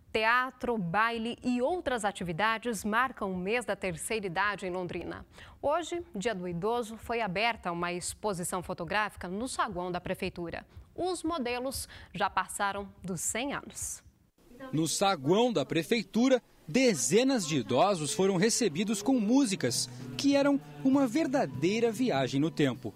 Teatro, baile e outras atividades marcam o mês da terceira idade em Londrina. Hoje, Dia do Idoso, foi aberta uma exposição fotográfica no saguão da prefeitura. Os modelos já passaram dos 100 anos. No saguão da prefeitura, dezenas de idosos foram recebidos com músicas que eram uma verdadeira viagem no tempo.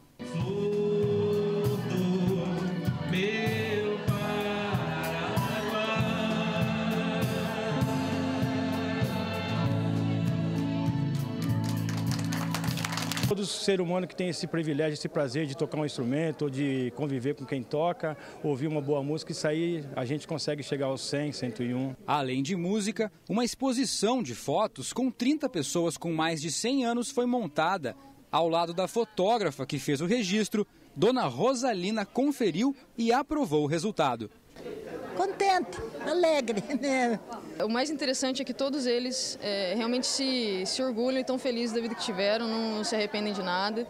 Todo ser humano que tem esse privilégio, esse prazer de tocar um instrumento, ou de conviver com quem toca, ouvir uma boa música, isso aí a gente consegue chegar aos 100, 101. Além de música, uma exposição de fotos com 30 pessoas com mais de 100 anos foi montada. Ao lado da fotógrafa que fez o registro, Dona Rosalina conferiu e aprovou o resultado. Contente, alegre, né? O mais interessante é que todos eles realmente se orgulham e estão felizes da vida que tiveram, não se arrependem de nada.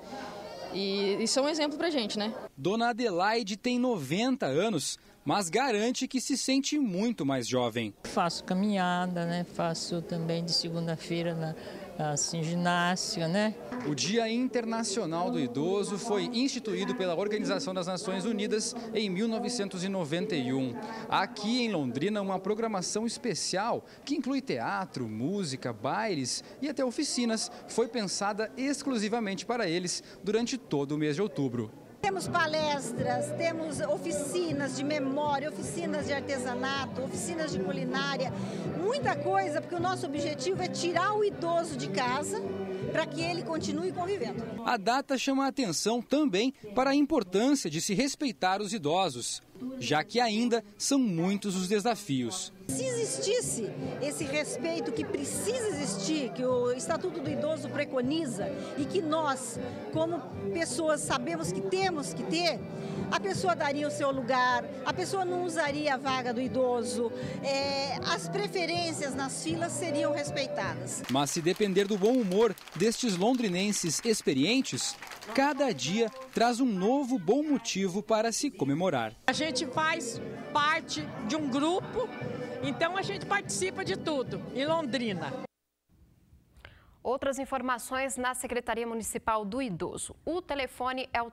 E são um exemplo pra gente, né? Dona Adelaide tem 90 anos, mas garante que se sente muito mais jovem. Faço caminhada, né? Faço também de segunda-feira assim, ginástica, né? O Dia Internacional do Idoso foi instituído pela Organização das Nações Unidas em 1991. Aqui em Londrina, uma programação especial que inclui teatro, música, bailes e até oficinas foi pensada exclusivamente para eles durante todo o mês de outubro. Temos palestras, temos oficinas de memória, oficinas de artesanato, oficinas de culinária, muita coisa, porque o nosso objetivo é tirar o idoso de casa para que ele continue convivendo. A data chama a atenção também para a importância de se respeitar os idosos, já que ainda são muitos os desafios. Se existisse esse respeito que precisa existir, que o Estatuto do Idoso preconiza e que nós, como pessoas, sabemos que temos que ter, a pessoa daria o seu lugar, a pessoa não usaria a vaga do idoso, as preferências nas filas seriam respeitadas. Mas se depender do bom humor destes londrinenses experientes, cada dia traz um novo bom motivo para se comemorar. A gente faz parte de um grupo, então a gente participa de tudo em Londrina. Outras informações na Secretaria Municipal do Idoso. O telefone é o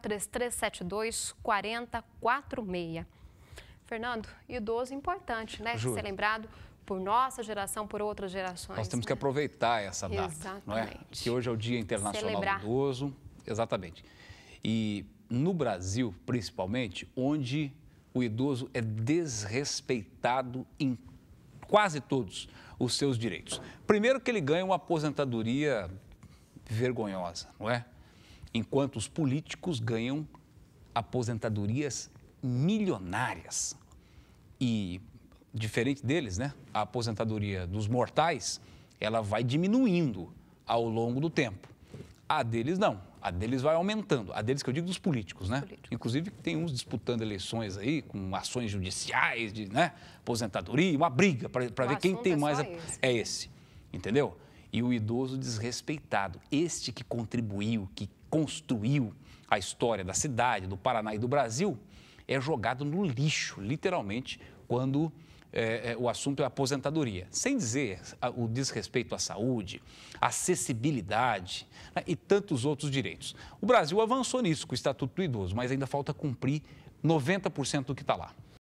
3372-4046. Fernando, idoso importante, né? Juro. Ser lembrado por nossa geração, por outras gerações. Nós temos que aproveitar essa data, Exatamente. não é? Que hoje é o Dia Internacional Celebrar. do Idoso. Exatamente. E no Brasil, principalmente, onde o idoso é desrespeitado em quase todos os seus direitos. Primeiro que ele ganha uma aposentadoria vergonhosa, não é? Enquanto os políticos ganham aposentadorias milionárias. E, diferente deles, né? A aposentadoria dos mortais, ela vai diminuindo ao longo do tempo. A deles não. A deles vai aumentando. A deles que eu digo dos políticos, né? Inclusive tem uns disputando eleições aí, com ações judiciais, de, né? Aposentadoria, uma briga para ver quem tem mais. É esse, entendeu? E o idoso desrespeitado, este que contribuiu, que construiu a história da cidade, do Paraná e do Brasil, é jogado no lixo, literalmente, quando o assunto é aposentadoria. Sem dizer o desrespeito à saúde, acessibilidade, né, e tantos outros direitos. O Brasil avançou nisso com o Estatuto do Idoso, mas ainda falta cumprir 90% do que está lá.